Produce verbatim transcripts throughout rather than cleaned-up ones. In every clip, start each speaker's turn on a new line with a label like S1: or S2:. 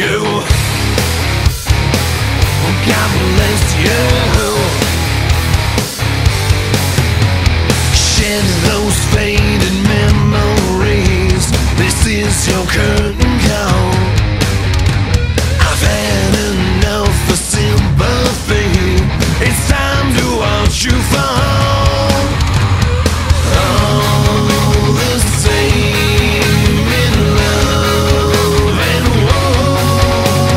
S1: you. God bless you. Shed those faded memories. This is your curtain call. I've had enough of sympathy. It's time to watch you fall. All the same in love and war.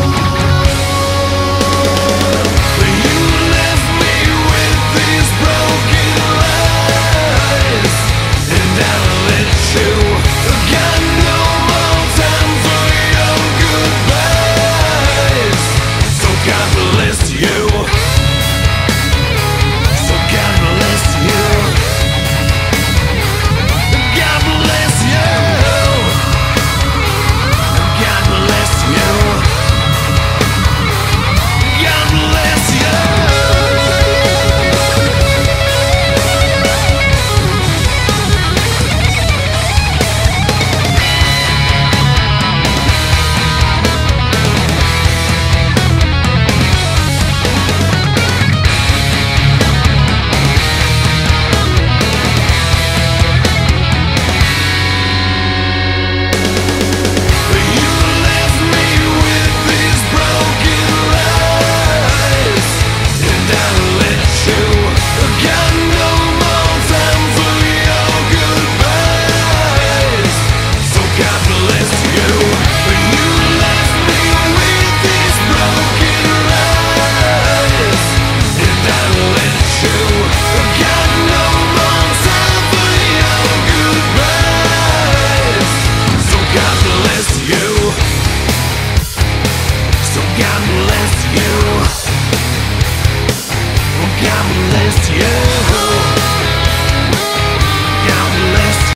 S1: You left me with these broken lies, and I'll let you. Got no more time for your goodbyes. So God bless you. So God bless you. God bless you. God bless you. God bless you. You left me with these broken lies, and I'll let you. Got no more time for your goodbyes. So God bless you. You left me with these broken lies, and I'll let you. Got no more time for your goodbyes. So God bless you. So God bless you. God bless you.